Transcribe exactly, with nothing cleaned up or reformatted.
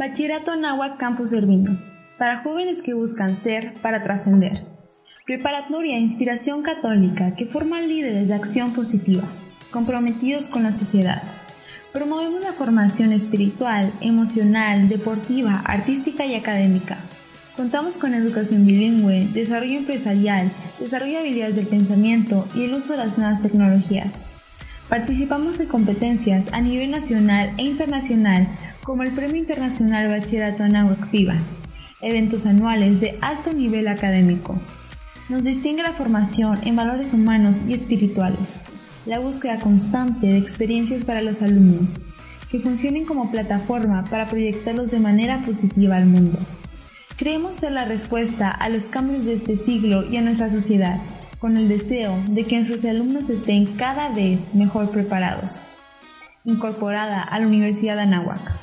Bachillerato Anáhuac Campus Urbino, para jóvenes que buscan ser para trascender. Preparatoria Inspiración Católica que forma líderes de acción positiva, comprometidos con la sociedad. Promovemos la formación espiritual, emocional, deportiva, artística y académica. Contamos con educación bilingüe, desarrollo empresarial, desarrollo de habilidades del pensamiento y el uso de las nuevas tecnologías. Participamos en competencias a nivel nacional e internacional como el Premio Internacional Bachillerato Anáhuac Viva, eventos anuales de alto nivel académico. Nos distingue la formación en valores humanos y espirituales, la búsqueda constante de experiencias para los alumnos, que funcionen como plataforma para proyectarlos de manera positiva al mundo. Creemos ser la respuesta a los cambios de este siglo y a nuestra sociedad, con el deseo de que nuestros alumnos estén cada vez mejor preparados. Incorporada a la Universidad de Anáhuac.